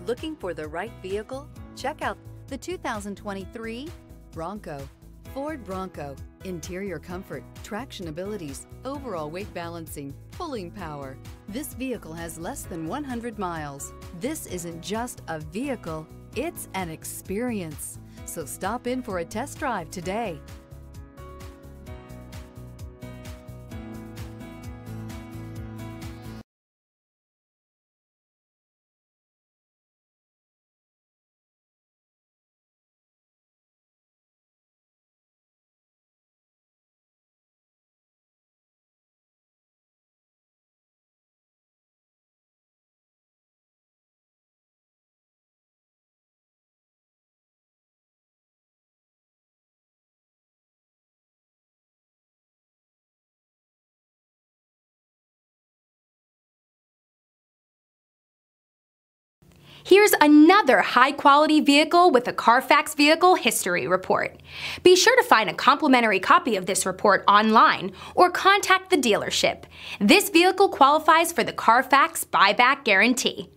Looking for the right vehicle? Check out the 2023 Bronco. Ford Bronco. Interior comfort, traction abilities, overall weight balancing, pulling power. This vehicle has less than 100 miles. This isn't just a vehicle, it's an experience. So stop in for a test drive today. Here's another high-quality vehicle with a Carfax Vehicle History Report. Be sure to find a complimentary copy of this report online or contact the dealership. This vehicle qualifies for the Carfax Buyback Guarantee.